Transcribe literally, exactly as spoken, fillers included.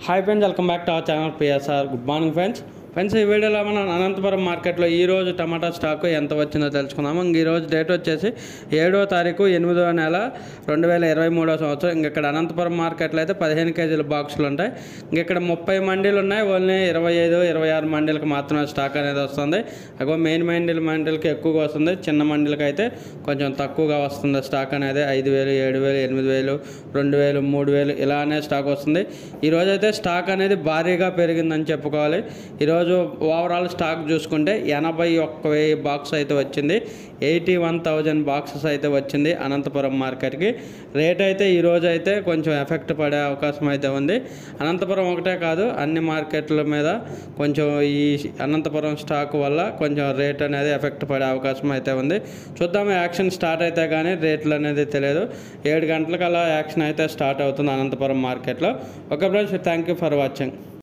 Hi friends, welcome back to our channel PSR. Good morning friends. Friends ఈ వీడియోలో మనం అనంతపురం మార్కెట్లో ఈరోజు టమాటా స్టాకు ఎంత వచ్చిందో తెలుసుకుందాము. ఇంక ఈరోజు డేట్ వచ్చేసి ఏడో తారీఖు ఎనిమిదో నెల రెండు వేల ఇరవై మూడో సంవత్సరం. ఇంక ఇక్కడ అనంతపురం మార్కెట్లో అయితే పదిహేను కేజీల బాక్సులు ఉంటాయి. ఇంక ఇక్కడ ముప్పై మండీలు ఉన్నాయి. ఓన్లీ ఇరవై ఐదు ఇరవై ఆరు మండీలకు మాత్రమే స్టాక్ అనేది వస్తుంది. అగో మెయిన్ మండీల మండీలకి ఎక్కువగా వస్తుంది, చిన్న మండీలకి అయితే కొంచెం తక్కువగా వస్తుంది స్టాక్ అనేది. ఐదు వేలు ఏడు వేలు ఎనిమిది వేలు రెండు వేలు మూడు వేలు ఇలానే స్టాక్ వస్తుంది. ఈరోజు అయితే స్టాక్ అనేది భారీగా పెరిగిందని చెప్పుకోవాలి. ఈరోజు ఓవరాల్ స్టాక్ చూసుకుంటే ఎనభై ఒక్క వెయ్యి బాక్స్ అయితే వచ్చింది. ఎయిటీ వన్ థౌజండ్ బాక్సెస్ అయితే వచ్చింది అనంతపురం మార్కెట్కి. రేట్ అయితే ఈరోజు అయితే కొంచెం ఎఫెక్ట్ పడే అవకాశం అయితే ఉంది. అనంతపురం ఒకటే కాదు, అన్ని మార్కెట్ల మీద కొంచెం ఈ అనంతపురం స్టాక్ వల్ల కొంచెం రేట్ అనేది ఎఫెక్ట్ పడే అవకాశం అయితే ఉంది. చూద్దాం, యాక్షన్ స్టార్ట్ అయితే కానీ రేట్లు అనేది తెలియదు. ఏడు గంటలకల్లా యాక్షన్ అయితే స్టార్ట్ అవుతుంది అనంతపురం మార్కెట్లో. Okay friends, thank you for watching.